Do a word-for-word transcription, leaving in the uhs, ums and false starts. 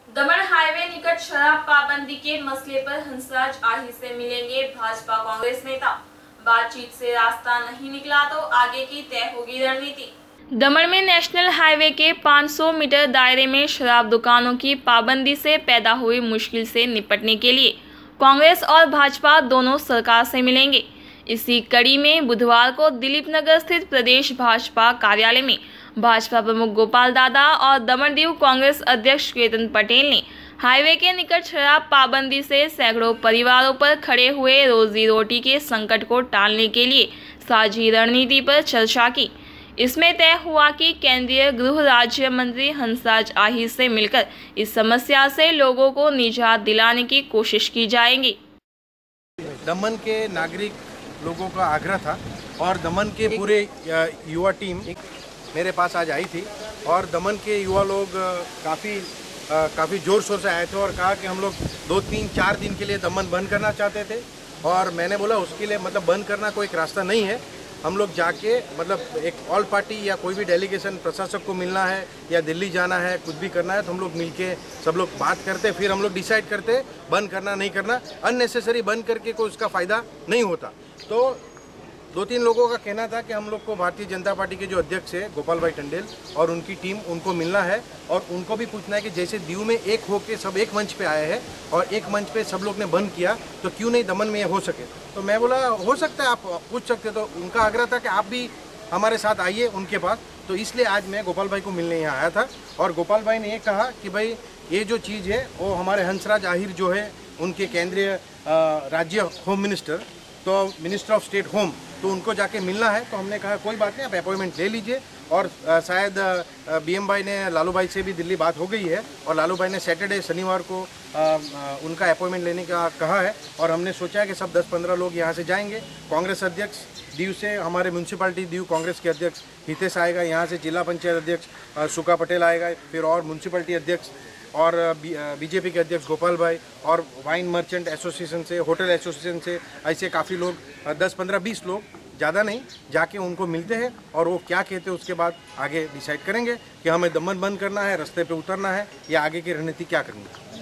दमन highway निकट शराब पाबंदी के मसले पर हंसराज आहिर से मिलेंगे भाजपा कांग्रेस नेता। बातचीत से रास्ता नहीं निकला तो आगे की तय होगी रणनीति। दमन में नेशनल हाईवे के पाँच सौ मीटर दायरे में शराब दुकानों की पाबंदी से पैदा हुई मुश्किल से निपटने के लिए कांग्रेस और भाजपा दोनों सरकार से मिलेंगे। इसी कड़ी में बुधवार को दिलीप नगर स्थित प्रदेश भाजपा कार्यालय में भाजपा प्रमुख गोपाल दादा और दमन-दीव कांग्रेस अध्यक्ष केतन पटेल ने हाईवे के निकट शराब पाबंदी से सैकड़ों परिवारों पर खड़े हुए रोजी रोटी के संकट को टालने के लिए साझी रणनीति पर चर्चा की। इसमें तय हुआ कि केंद्रीय गृह राज्य मंत्री हंसराज आहिर से मिलकर इस समस्या से लोगों को निजात दिलाने की कोशिश की जाएगी। दमन के नागरिक लोगों का आग्रह था और दमन के पूरे युवा टीम मेरे पास आज आई थी और दमन के युवा लोग काफ़ी काफ़ी ज़ोर शोर से आए थे और कहा कि हम लोग दो तीन चार दिन के लिए दमन बंद करना चाहते थे। और मैंने बोला उसके लिए मतलब बंद करना कोई एक रास्ता नहीं है। हम लोग जाके मतलब एक ऑल पार्टी या कोई भी डेलीगेशन प्रशासक को मिलना है या दिल्ली जाना है, कुछ भी करना है तो हम लोग मिलके सब लोग बात करते, फिर हम लोग डिसाइड करते बंद करना नहीं करना। अननेसेसरी बंद करके कोई उसका फ़ायदा नहीं होता। तो दो तीन लोगों का कहना था कि हम लोग को भारतीय जनता पार्टी के जो अध्यक्ष है गोपाल भाई टंडेल और उनकी टीम, उनको मिलना है और उनको भी पूछना है कि जैसे दीव में एक होके सब एक मंच पे आए हैं और एक मंच पे सब लोग ने बंद किया तो क्यों नहीं दमन में ये हो सके। तो मैं बोला हो सकता है, आप पूछ सकते। तो उनका आग्रह था कि आप भी हमारे साथ आइए उनके पास। तो इसलिए आज मैं गोपाल भाई को मिलने यहाँ आया था और गोपाल भाई ने ये कहा कि भाई ये जो चीज़ है वो हमारे हंसराज आहिर जो है उनके केंद्रीय राज्य होम मिनिस्टर, तो मिनिस्टर ऑफ स्टेट होम, तो उनको जाके मिलना है। तो हमने कहा कोई बात नहीं, आप अपॉइंटमेंट ले लीजिए। और आ, शायद बीएम भाई ने लालू भाई से भी दिल्ली बात हो गई है और लालू भाई ने सैटरडे शनिवार को आ, आ, उनका अपॉइंटमेंट लेने का कहा है और हमने सोचा है कि सब दस पंद्रह लोग यहाँ से जाएंगे। कांग्रेस अध्यक्ष दीव से हमारे म्यूनसिपालिटी दीव कांग्रेस के अध्यक्ष हितेश आएगा, यहाँ से जिला पंचायत अध्यक्ष सुका पटेल आएगा, फिर और म्यूनसिपालिटी अध्यक्ष और बीजेपी के अध्यक्ष गोपाल भाई और वाइन मर्चेंट एसोसिएशन से, होटल एसोसिएशन से, ऐसे काफ़ी लोग दस पंद्रह बीस लोग, ज़्यादा नहीं, जाके उनको मिलते हैं और वो क्या कहते हैं उसके बाद आगे डिसाइड करेंगे कि हमें दमन बंद करना है, रास्ते पे उतरना है या आगे की रणनीति क्या करनी है।